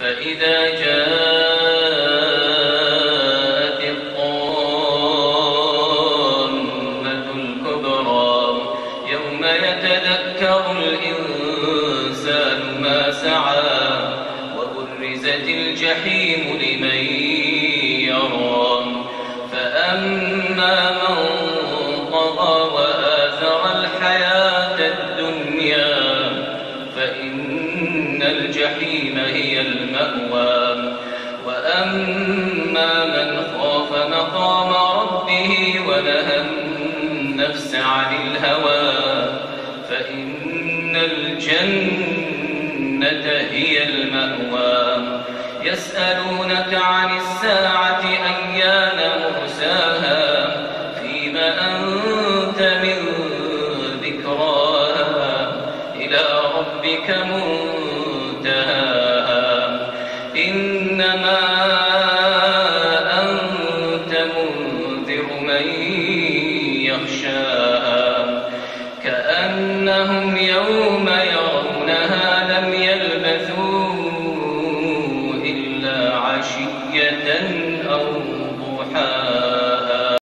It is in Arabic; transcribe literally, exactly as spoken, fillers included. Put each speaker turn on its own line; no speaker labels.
فإذا جاءت الطامة الكبرى يوم يتذكر الإنسان ما سعى وبرزت الجحيم لمن يرى فأما من طغى وآثر الحياة الدنيا فإن الجحيم هي المأوى وأما من خاف مقام ربه ونهى النفس عن الهوى فإن الجنة هي المأوى يسألونك عن الساعة أيان مرساها فيما أنت من ذكراها إلى ربك منتهاها إنما أنت منذر من يخشاها كأنه